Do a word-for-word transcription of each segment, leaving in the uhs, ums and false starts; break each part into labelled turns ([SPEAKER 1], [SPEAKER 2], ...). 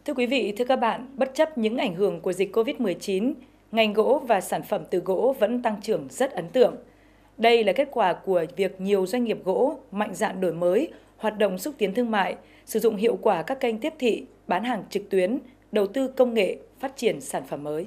[SPEAKER 1] Thưa quý vị, thưa các bạn, bất chấp những ảnh hưởng của dịch Covid mười chín, ngành gỗ và sản phẩm từ gỗ vẫn tăng trưởng rất ấn tượng. Đây là kết quả của việc nhiều doanh nghiệp gỗ mạnh dạn đổi mới, hoạt động xúc tiến thương mại, sử dụng hiệu quả các kênh tiếp thị, bán hàng trực tuyến, đầu tư công nghệ, phát triển sản phẩm mới.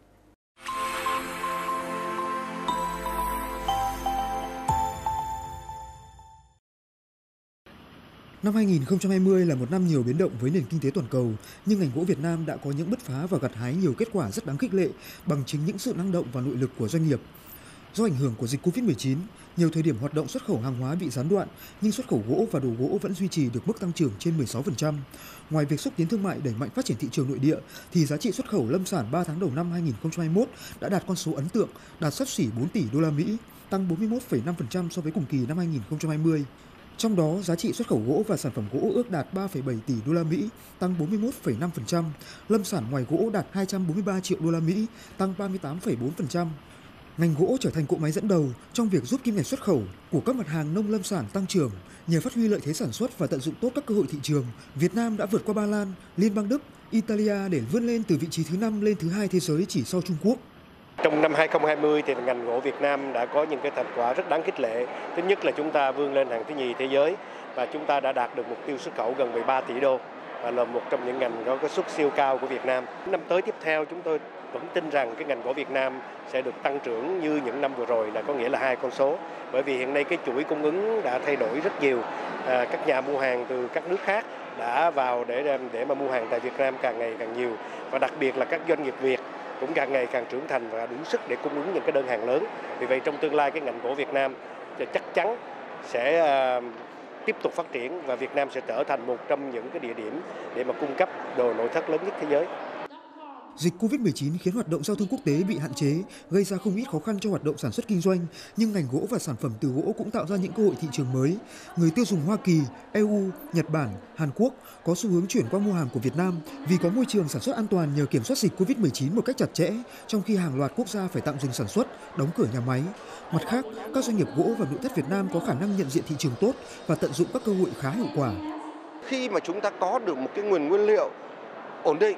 [SPEAKER 2] Năm hai nghìn không trăm hai mươi là một năm nhiều biến động với nền kinh tế toàn cầu, nhưng ngành gỗ Việt Nam đã có những bứt phá và gặt hái nhiều kết quả rất đáng khích lệ bằng chính những sự năng động và nội lực của doanh nghiệp. Do ảnh hưởng của dịch Covid mười chín, nhiều thời điểm hoạt động xuất khẩu hàng hóa bị gián đoạn, nhưng xuất khẩu gỗ và đồ gỗ vẫn duy trì được mức tăng trưởng trên mười sáu phần trăm. Ngoài việc xúc tiến thương mại đẩy mạnh phát triển thị trường nội địa, thì giá trị xuất khẩu lâm sản ba tháng đầu năm hai nghìn không trăm hai mươi mốt đã đạt con số ấn tượng, đạt xấp xỉ bốn tỷ đô la Mỹ, tăng bốn mươi mốt phẩy năm phần trăm so với cùng kỳ năm hai nghìn không trăm hai mươi. Trong đó, giá trị xuất khẩu gỗ và sản phẩm gỗ ước đạt ba phẩy bảy tỷ đô la Mỹ, tăng bốn mươi mốt phẩy năm phần trăm. Lâm sản ngoài gỗ đạt hai trăm bốn mươi ba triệu đô la Mỹ, tăng ba mươi tám phẩy bốn phần trăm. Ngành gỗ trở thành cỗ máy dẫn đầu trong việc giúp kim ngạch xuất khẩu của các mặt hàng nông lâm sản tăng trưởng. Nhờ phát huy lợi thế sản xuất và tận dụng tốt các cơ hội thị trường, Việt Nam đã vượt qua Ba Lan, Liên bang Đức, Italia để vươn lên từ vị trí thứ năm lên thứ hai thế giới chỉ sau Trung Quốc.
[SPEAKER 3] Trong năm hai nghìn không trăm hai mươi thì ngành gỗ Việt Nam đã có những cái thành quả rất đáng khích lệ. Thứ nhất là chúng ta vươn lên hàng thứ nhì thế giới và chúng ta đã đạt được mục tiêu xuất khẩu gần mười ba tỷ đô và là một trong những ngành có cái xuất siêu cao của Việt Nam. Năm tới tiếp theo chúng tôi vẫn tin rằng cái ngành gỗ Việt Nam sẽ được tăng trưởng như những năm vừa rồi, là có nghĩa là hai con số. Bởi vì hiện nay cái chuỗi cung ứng đã thay đổi rất nhiều. À, các nhà mua hàng từ các nước khác đã vào để để mà mua hàng tại Việt Nam càng ngày càng nhiều, và đặc biệt là các doanh nghiệp Việt cũng càng ngày càng trưởng thành và đủ sức để cung ứng những cái đơn hàng lớn. Vì vậy trong tương lai cái ngành gỗ Việt Nam chắc chắn sẽ uh, tiếp tục phát triển và Việt Nam sẽ trở thành một trong những cái địa điểm để mà cung cấp đồ nội thất lớn nhất thế giới.
[SPEAKER 2] Dịch Covid mười chín khiến hoạt động giao thương quốc tế bị hạn chế, gây ra không ít khó khăn cho hoạt động sản xuất kinh doanh, nhưng ngành gỗ và sản phẩm từ gỗ cũng tạo ra những cơ hội thị trường mới. Người tiêu dùng Hoa Kỳ, e u, Nhật Bản, Hàn Quốc có xu hướng chuyển qua mua hàng của Việt Nam vì có môi trường sản xuất an toàn nhờ kiểm soát dịch Covid mười chín một cách chặt chẽ, trong khi hàng loạt quốc gia phải tạm dừng sản xuất, đóng cửa nhà máy. Mặt khác, các doanh nghiệp gỗ và nội thất Việt Nam có khả năng nhận diện thị trường tốt và tận dụng các cơ hội khá hiệu quả.
[SPEAKER 4] Khi mà chúng ta có được một cái nguồn nguyên liệu ổn định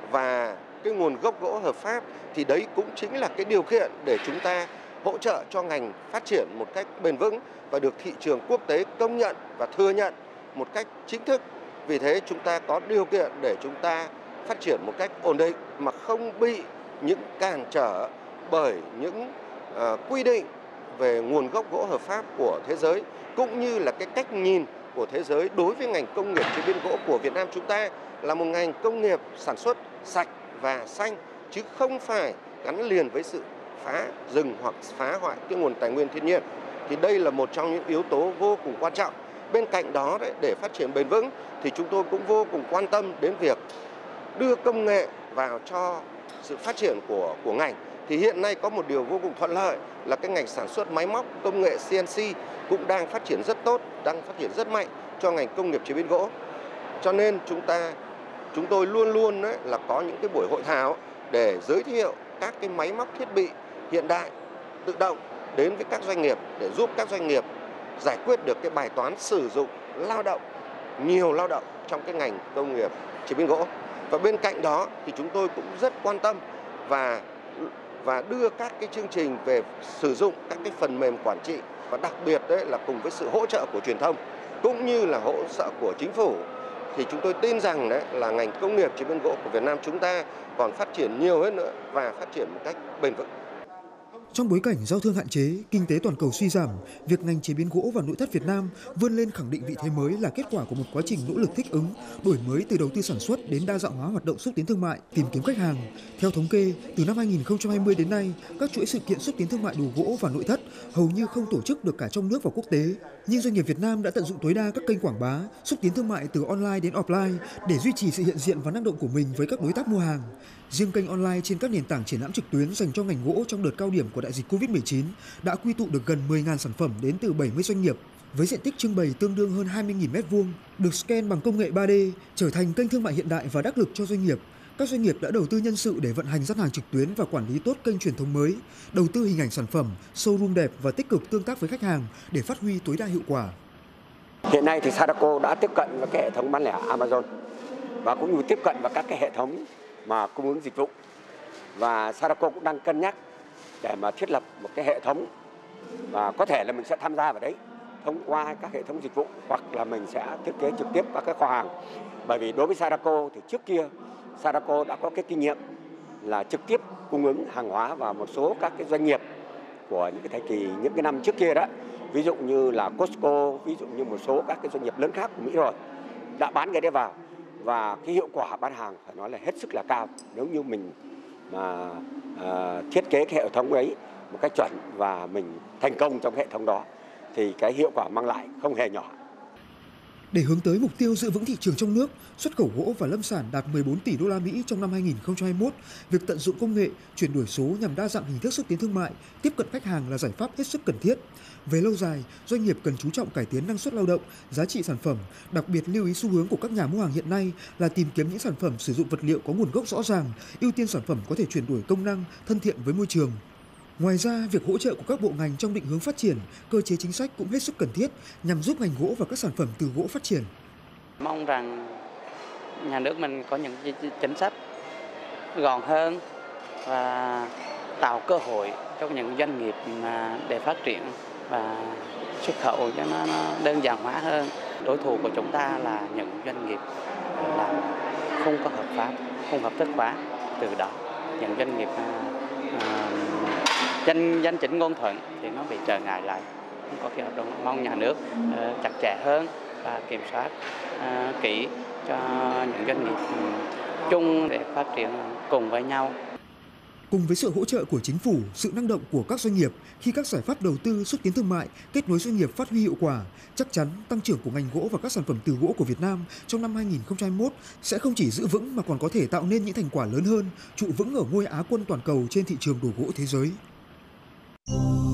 [SPEAKER 4] và cái nguồn gốc gỗ hợp pháp thì đấy cũng chính là cái điều kiện để chúng ta hỗ trợ cho ngành phát triển một cách bền vững và được thị trường quốc tế công nhận và thừa nhận một cách chính thức. Vì thế chúng ta có điều kiện để chúng ta phát triển một cách ổn định mà không bị những cản trở bởi những uh, quy định về nguồn gốc gỗ hợp pháp của thế giới, cũng như là cái cách nhìn của thế giới đối với ngành công nghiệp chế biến gỗ của Việt Nam chúng ta là một ngành công nghiệp sản xuất sạch và xanh, chứ không phải gắn liền với sự phá rừng hoặc phá hoại cái nguồn tài nguyên thiên nhiên. Thì đây là một trong những yếu tố vô cùng quan trọng. Bên cạnh đó đấy, để phát triển bền vững thì chúng tôi cũng vô cùng quan tâm đến việc đưa công nghệ vào cho sự phát triển của của ngành. Thì hiện nay có một điều vô cùng thuận lợi là cái ngành sản xuất máy móc công nghệ xê en xê cũng đang phát triển rất tốt, đang phát triển rất mạnh cho ngành công nghiệp chế biến gỗ. Cho nên chúng ta chúng tôi luôn luôn đấy là có những cái buổi hội thảo để giới thiệu các cái máy móc thiết bị hiện đại tự động đến với các doanh nghiệp để giúp các doanh nghiệp giải quyết được cái bài toán sử dụng lao động, nhiều lao động trong cái ngành công nghiệp chế biến gỗ. Và bên cạnh đó thì chúng tôi cũng rất quan tâm và và đưa các cái chương trình về sử dụng các cái phần mềm quản trị, và đặc biệt đấy là cùng với sự hỗ trợ của truyền thông cũng như là hỗ trợ của chính phủ, thì chúng tôi tin rằng đấy là ngành công nghiệp chế biến gỗ của Việt Nam chúng ta còn phát triển nhiều hơn nữa và phát triển một cách bền vững.
[SPEAKER 2] Trong bối cảnh giao thương hạn chế, kinh tế toàn cầu suy giảm, việc ngành chế biến gỗ và nội thất Việt Nam vươn lên khẳng định vị thế mới là kết quả của một quá trình nỗ lực thích ứng, đổi mới từ đầu tư sản xuất đến đa dạng hóa hoạt động xúc tiến thương mại, tìm kiếm khách hàng. Theo thống kê, từ năm hai nghìn không trăm hai mươi đến nay, các chuỗi sự kiện xúc tiến thương mại đồ gỗ và nội thất hầu như không tổ chức được cả trong nước và quốc tế. Nhưng doanh nghiệp Việt Nam đã tận dụng tối đa các kênh quảng bá, xúc tiến thương mại từ online đến offline để duy trì sự hiện diện và năng động của mình với các đối tác mua hàng. Riêng kênh online trên các nền tảng triển lãm trực tuyến dành cho ngành gỗ trong đợt cao điểm của đại dịch Covid mười chín đã quy tụ được gần mười nghìn sản phẩm đến từ bảy mươi doanh nghiệp, với diện tích trưng bày tương đương hơn hai mươi nghìn mét vuông, được scan bằng công nghệ ba D, trở thành kênh thương mại hiện đại và đắc lực cho doanh nghiệp. Các doanh nghiệp đã đầu tư nhân sự để vận hành gian hàng trực tuyến và quản lý tốt kênh truyền thông mới, đầu tư hình ảnh sản phẩm, showroom đẹp và tích cực tương tác với khách hàng để phát huy tối đa hiệu quả.
[SPEAKER 5] Hiện nay thì Sadako đã tiếp cận với cái hệ thống bán lẻ Amazon và cũng như tiếp cận vào các cái hệ thống mà cung ứng dịch vụ. Và Sadako cũng đang cân nhắc để mà thiết lập một cái hệ thống và có thể là mình sẽ tham gia vào đấy thông qua các hệ thống dịch vụ, hoặc là mình sẽ thiết kế trực tiếp các cái kho hàng. Bởi vì đối với Sadako thì trước kia Sadako đã có cái kinh nghiệm là trực tiếp cung ứng hàng hóa vào một số các cái doanh nghiệp của những cái thời kỳ những cái năm trước kia đó, ví dụ như là Costco, ví dụ như một số các cái doanh nghiệp lớn khác của Mỹ rồi đã bán cái đấy vào, và cái hiệu quả bán hàng phải nói là hết sức là cao nếu như mình mà uh, thiết kế cái hệ thống ấy một cách chuẩn và mình thành công trong hệ thống đó thì cái hiệu quả mang lại không hề nhỏ.
[SPEAKER 2] Để hướng tới mục tiêu giữ vững thị trường trong nước, xuất khẩu gỗ và lâm sản đạt mười bốn tỷ đô la Mỹ trong năm hai nghìn không trăm hai mươi mốt, việc tận dụng công nghệ, chuyển đổi số nhằm đa dạng hình thức xúc tiến thương mại, tiếp cận khách hàng là giải pháp hết sức cần thiết. Về lâu dài, doanh nghiệp cần chú trọng cải tiến năng suất lao động, giá trị sản phẩm, đặc biệt lưu ý xu hướng của các nhà mua hàng hiện nay là tìm kiếm những sản phẩm sử dụng vật liệu có nguồn gốc rõ ràng, ưu tiên sản phẩm có thể chuyển đổi công năng, thân thiện với môi trường. Ngoài ra, việc hỗ trợ của các bộ ngành trong định hướng phát triển, cơ chế chính sách cũng hết sức cần thiết nhằm giúp ngành gỗ và các sản phẩm từ gỗ phát triển.
[SPEAKER 6] Mong rằng nhà nước mình có những chính sách gọn hơn và tạo cơ hội cho những doanh nghiệp mà để phát triển và xuất khẩu cho nó, nó đơn giản hóa hơn. Đối thủ của chúng ta là những doanh nghiệp làm không có hợp pháp, không hợp thức hóa, từ đó những doanh nghiệp à, danh danh chính ngôn thuận thì nó bị trở ngại lại, không có cái hợp đồng. Mong nhà nước uh, chặt chẽ hơn và kiểm soát uh, kỹ cho những doanh nghiệp um, chung để phát triển cùng với nhau.
[SPEAKER 2] Cùng với sự hỗ trợ của chính phủ, sự năng động của các doanh nghiệp, khi các giải pháp đầu tư xúc tiến thương mại, kết nối doanh nghiệp phát huy hiệu quả, chắc chắn tăng trưởng của ngành gỗ và các sản phẩm từ gỗ của Việt Nam trong năm hai nghìn không trăm hai mươi mốt sẽ không chỉ giữ vững mà còn có thể tạo nên những thành quả lớn hơn, trụ vững ở ngôi Á quân toàn cầu trên thị trường đồ gỗ thế giới.